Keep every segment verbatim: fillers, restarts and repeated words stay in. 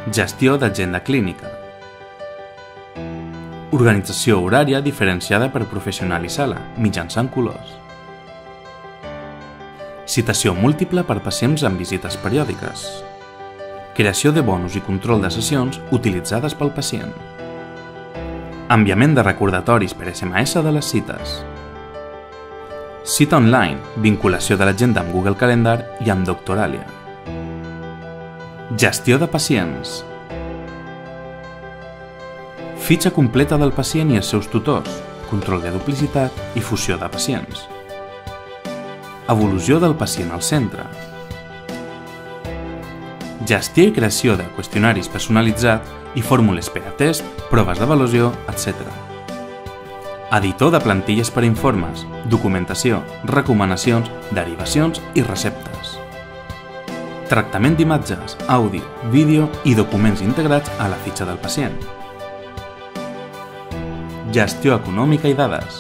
Gestió d'agenda clínica. Organització horària diferenciada per professional i sala, mitjançant colors. Citació múltiple per pacients amb visites periòdiques. Creació de bonus i control de sessions utilitzades pel pacient. Enviament de recordatoris per essa ema essa de les cites. Cita online, vinculació de l'agenda amb Google Calendar i amb Doctoralia. Gestió de pacients. Fitxa completa del pacient i els seus tutors, control de duplicitat i fusió de pacients. Evolució del pacient al centre. Gestió i creació de qüestionaris personalitzats i fórmules per a test, proves d'avaluació, etcètera. Editor de plantilles per a informes, documentació, recomanacions, derivacions i receptes. Tractament d'imatges, àudio, vídeo i documents integrats a la fitxa del pacient. Gestió econòmica i dades.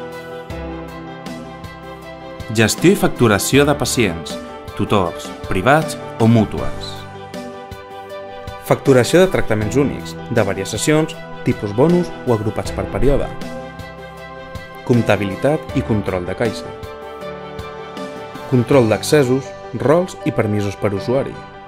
Gestió i facturació de pacients, tutors, privats o mútues. Facturació de tractaments únics, de diverses sessions, tipus bonus o agrupats per període. Comptabilitat i control de caixa. Control d'accessos, rols i permisos per usuari.